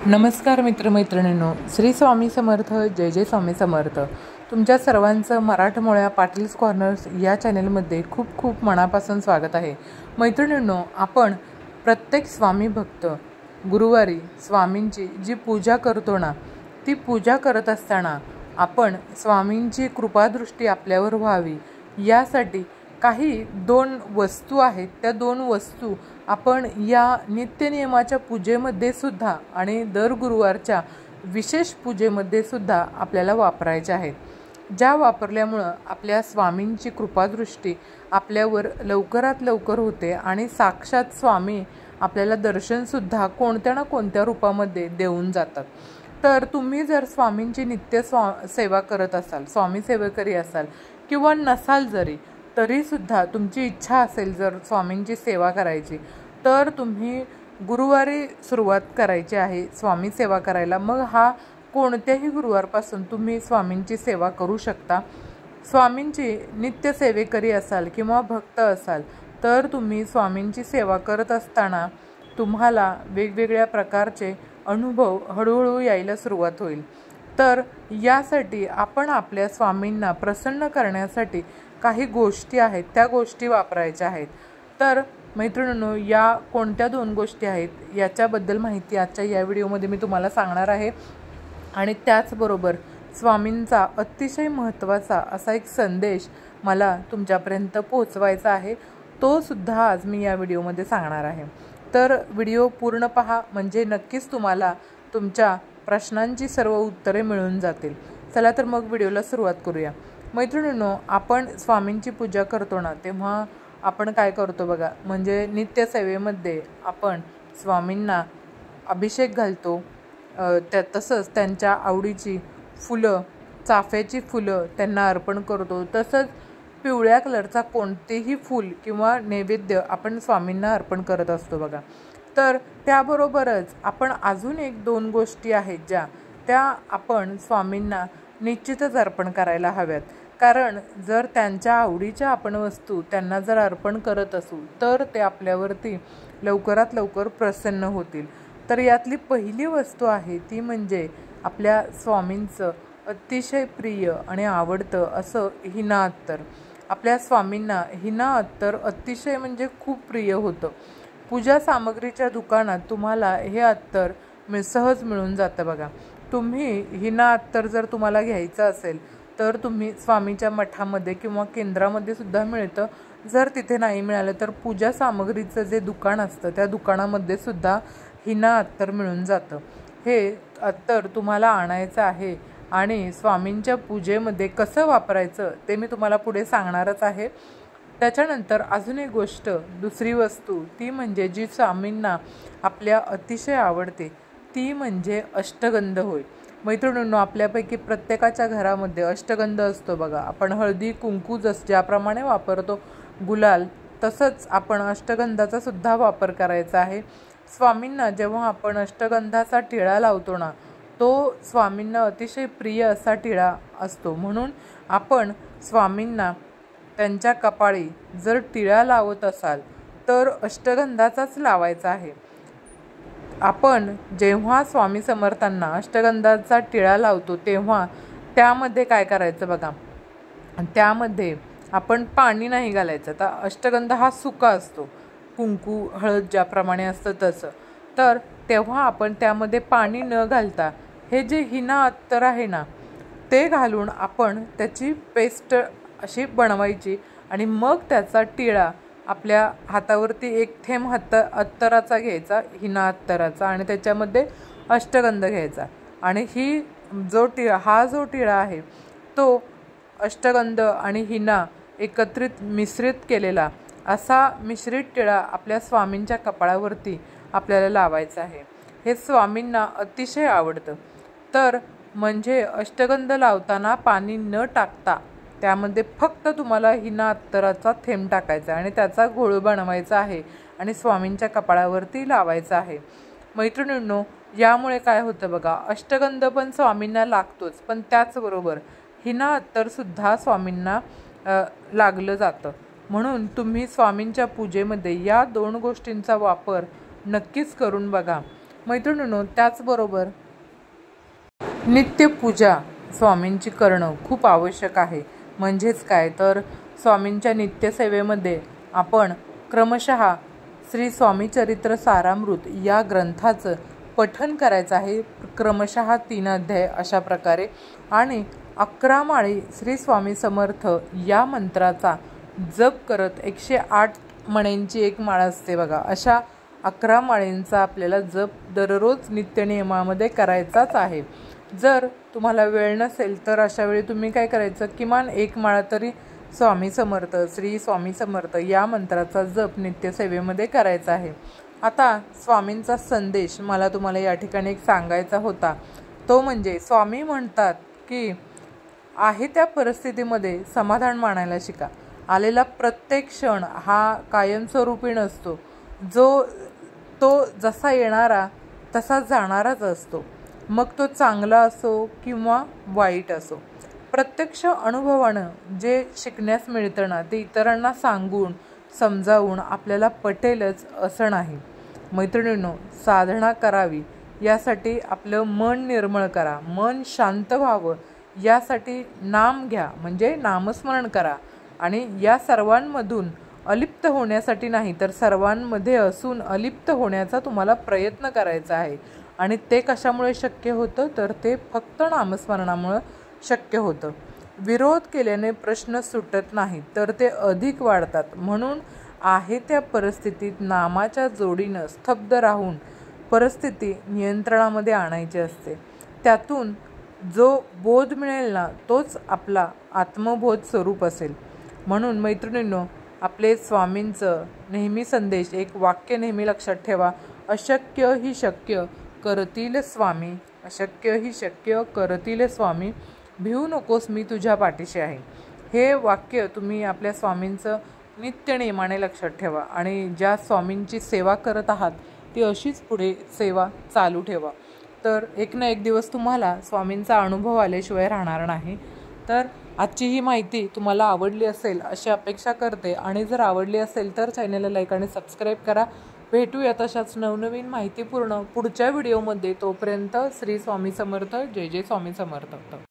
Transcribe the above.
नमस्कार मित्रमैत्रिणींनो, श्री स्वामी समर्थ. जय जय स्वामी समर्थ. तुमच्या सर्वांचं मराठमोळ्या पाटील्स कॉर्नर्स या चॅनलमध्ये खूप खूप मनापासून स्वागत आहे. मैत्रिणींनो, आपण प्रत्येक स्वामी भक्त गुरुवारी स्वामींची जी पूजा करतो ना, ती पूजा करत असताना आपण स्वामींची कृपादृष्टी आपल्यावर व्हावी यासाठी काही दोन वस्तू आहेत. त्या दोन वस्तू आपण या नित्यनियमाच्या पूजेमध्ये सुद्धा आणि दर गुरुवारच्या विशेष पूजेमध्ये सुद्धा आपल्याला वापरायच्या आहेत, ज्या वापरल्यामुळं आपल्या स्वामींची कृपादृष्टी आपल्यावर लवकरात लवकर होते आणि साक्षात स्वामी आपल्याला दर्शनसुद्धा कोणत्या ना कोणत्या रूपामध्ये देऊन जातात. तर तुम्ही जर स्वामींची नित्य सेवा करत असाल, स्वामी सेवेकरी असाल किंवा नसाल जरी, तरीसुद्धा तुमची इच्छा असेल जर स्वामींची सेवा करायची, तर तुम्ही गुरुवारी सुरुवात करायची आहे स्वामी सेवा करायला. मग हा कोणत्याही गुरुवारपासून तुम्ही स्वामींची सेवा करू शकता. स्वामींची नित्य सेवेकरी असाल किंवा भक्त असाल, तर तुम्ही स्वामींची सेवा करत असताना तुम्हाला वेगवेगळ्या प्रकारचे अनुभव हळूहळू यायला सुरुवात होईल. तर यासाठी आपण आपल्या स्वामींना प्रसन्न करण्यासाठी काही गोष्टी आहेत, त्या गोष्टी वापरायच्या आहेत. तर मैत्रिणींनो, या कोणत्या दोन गोष्टी आहेत याच्याबद्दल माहिती आजच्या या व्हिडिओमध्ये मी तुम्हाला सांगणार आहे. आणि त्याचबरोबर स्वामींचा अतिशय महत्त्वाचा असा एक संदेश मला तुमच्यापर्यंत पोहोचवायचा आहे, तो सुद्धा आज मी या व्हिडिओमध्ये सांगणार आहे. तर व्हिडिओ पूर्ण पहा, म्हणजे नक्कीच तुम्हाला तुमच्या प्रश्नांची सर्व उत्तरे मिळून जातील. चला तर मग व्हिडिओला सुरुवात करूया. मैत्रिणींनो, आपण स्वामींची पूजा करतो ना, तेव्हा आपण काय करतो बघा, म्हणजे नित्यसेवेमध्ये आपण स्वामींना अभिषेक घालतो, तसंच त्यांच्या आवडीची फुलं, चाफ्याची फुलं त्यांना अर्पण करतो. तसंच पिवळ्या कलरचा कोणतेही फूल किंवा नैवेद्य आपण स्वामींना अर्पण करत असतो बघा. तर त्याबरोबरच आपण अजून एक दोन गोष्टी आहेत ज्या त्या आपण स्वामींना निश्चितच अर्पण करायला हव्यात. कारण जर त्यांच्या आवडीच्या आपण वस्तू त्यांना जर अर्पण करत असू, तर ते आपल्यावरती लवकरात लवकर प्रसन्न होतील. तर यातली पहिली वस्तू आहे ती म्हणजे आपल्या स्वामींचं अतिशय प्रिय आणि आवडतं असं हिना अत्तर. आपल्या स्वामींना हिना अत्तर अतिशय म्हणजे खूप प्रिय होतं. पूजा सामग्रीच्या दुकानात तुम्हाला हे अत्तर सहज मिळून जातं बघा. तुम्ही हिना अत्तर जर तुम्हाला घ्यायचं असेल तर तुम्ही स्वामीच्या मठामध्ये किंवा केंद्रामध्ये सुद्धा मिळतं. जर तिथे नाही मिळालं तर पूजा सामग्रीचं जे दुकान असतं त्या दुकानामध्ये सुद्धा हिना अत्तर मिळून जातं. हे अत्तर तुम्हाला आणायचं आहे आणि स्वामींच्या पूजेमध्ये कसं वापरायचं ते मी तुम्हाला पुढे सांगणारच आहे. त्याच्यानंतर अजून एक गोष्ट, दुसरी वस्तू, ती म्हणजे जी स्वामींना आपल्या अतिशय आवडते, ती म्हणजे अष्टगंध होय. मैत्रिणींनो, आपल्यापैकी प्रत्येकाच्या घरामध्ये अष्टगंध असतो बघा. आपण हळदी कुंकू ज्याप्रमाणे वापरतो, गुलाल, तसंच आपण अष्टगंधाचा सुद्धा वापर करायचा आहे. स्वामींना जेव्हा आपण अष्टगंधाचा टिळा लावतो ना, तो स्वामींना अतिशय प्रिय असा टिळा असतो. म्हणून आपण स्वामींना त्यांच्या कपाळी जर टिळा लावत असाल तर अष्टगंधाचाच लावायचा आहे. आपण जेव्हा स्वामी समर्थांना अष्टगंधाचा टिळा लावतो तेव्हा त्यामध्ये काय करायचं बघा, त्यामध्ये आपण पाणी नाही घालायचं. तर अष्टगंध हा सुका असतो, कुंकू हळद ज्याप्रमाणे असतं तसं. तर तेव्हा आपण त्यामध्ये पाणी न घालता हे जे हिना अत्तर आहे ना, ते घालून आपण त्याची पेस्ट अशी बनवायची आणि मग त्याचा टिळा आपल्या हातावरती एक थेंब अत्तराचा घ्यायचा, हिना अत्तराचा, आणि त्याच्यामध्ये अष्टगंध घ्यायचा. आणि हा जो टिळा आहे तो अष्टगंध आणि हिना एकत्रित मिश्रित केलेला असा मिश्रित टिळा आपल्या स्वामींच्या कपाळावरती आपल्याला लावायचा आहे. हे स्वामींना अतिशय आवडतं. तर म्हणजे अष्टगंध लावताना पाणी न टाकता त्यामध्ये फक्त तुम्हाला हिना अत्तराचा थेंब टाकायचा आणि त्याचा घोळ बनवायचा आहे आणि स्वामींच्या कपाळावरती लावायचा आहे. मैत्रिणींनो, यामुळे काय होतं बघा, अष्टगंध पण स्वामींना लागतोच, पण त्याचबरोबर हिना अत्तरसुद्धा स्वामींना लागलं जातं. म्हणून तुम्ही स्वामींच्या पूजेमध्ये या दोन गोष्टींचा वापर नक्कीच करून बघा. मैत्रिणींनो, त्याचबरोबर नित्यपूजा स्वामींची करणं खूप आवश्यक आहे. म्हणजेच काय तर स्वामींच्या नित्यसेवेमध्ये आपण क्रमशः श्री स्वामी चरित्र सारामृत या ग्रंथाचं पठण करायचं आहे. क्रमशः 3 अध्याय अशा प्रकारे आणि 11 माळी श्री स्वामी समर्थ या मंत्राचा जप करत 108 मण्यांची एक माळ असते बघा. अशा 11 माळींचा आपल्याला जप दररोज नित्यनियमामध्ये करायचाच आहे. जर तुम्हाला वेळ नसेल तर अशा वेळी तुम्ही काय करायचं, किमान 1 माळ तरी स्वामी समर्थ श्री स्वामी समर्थ या मंत्राचा जप नित्यसेवेमध्ये करायचा आहे. आता स्वामींचा संदेश मला तुम्हाला या ठिकाणी एक सांगायचा होता. तो म्हणजे स्वामी म्हणतात की आहे त्या परिस्थितीमध्ये समाधान मानायला शिका. आलेला प्रत्येक क्षण हा कायमस्वरूपी नसतो. तो जसा येणारा तसा जाणाराच असतो. मग तो चांगला असो किंवा वाईट असो. प्रत्यक्ष अनुभवानं जे शिकण्यास मिळतं ना, ते इतरांना सांगून समजावून आपल्याला पटेलच असं नाही. मैत्रिणींनो, साधना करावी यासाठी आपलं मन निर्मळ करा, मन शांत व्हावं यासाठी नाम घ्या, म्हणजे नामस्मरण करा. आणि या सर्वांमधून अलिप्त होण्यासाठी नाही तर सर्वांमध्ये असून अलिप्त होण्याचा तुम्हाला प्रयत्न करायचा आहे. आणि ते कशामुळे शक्य होतं तर ते फक्त नामस्मरणामुळे शक्य होतं. विरोध केल्याने प्रश्न सुटत नाही तर ते अधिक वाढतात. म्हणून आहे त्या परिस्थितीत नामाच्या जोडीनं स्तब्ध राहून परिस्थिती नियंत्रणामध्ये आणायची असते. त्यातून जो बोध मिळेल ना, तोच आपला आत्मबोध स्वरूप असेल. म्हणून मैत्रिणींनो, आपले स्वामींचं नेहमी संदेश, एक वाक्य नेहमी लक्षात ठेवा. अशक्य ही शक्य करतील स्वामी, अशक्य ही शक्य करतील स्वामी, भिवू नकोस मी तुझ्या पाठीशी आहे. हे वाक्य तुम्ही आपल्या स्वामींचं नित्यनेमाने लक्षात ठेवा आणि ज्या स्वामींची सेवा करत आहात ती अशीच पुढे सेवा चालू ठेवा. तर एक ना एक दिवस तुम्हाला स्वामींचा अनुभव आल्याशिवाय राहणार नाही. तर आजची ही माहिती तुम्हाला आवडली असेल अशी अपेक्षा करते आणि जर आवडली असेल तर चॅनलला लाईक आणि सबस्क्राईब करा. भेटूया तशाच नवनवीन माहितीपूर्ण पुढच्या व्हिडिओमध्ये. तोपर्यंत श्री स्वामी समर्थ. जय जय स्वामी समर्थ.